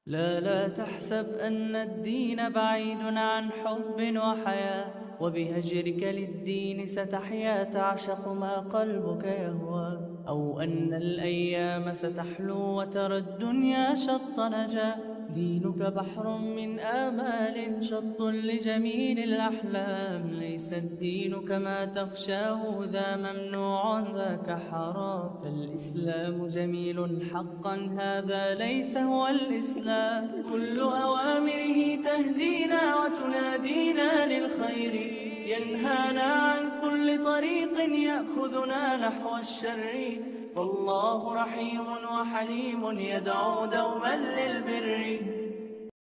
لا تحسب أن الدين بعيد عن حب وحياة، وبهجرك للدين ستحيا تعشق ما قلبك يهوى، أو أن الأيام ستحلو وترى الدنيا شط نجاة. دينك بحر من آمال شط لجميل الأحلام، ليس الدين كما تخشاه ذا ممنوع ذاك حرام. فالإسلام جميل حقا هذا ليس هو الإسلام، كل أوامره تهدينا وتنادينا للخير، ينهانا عن كل طريق يأخذنا نحو الشر. فالله رحيم وحليم يدعو دوما للبر.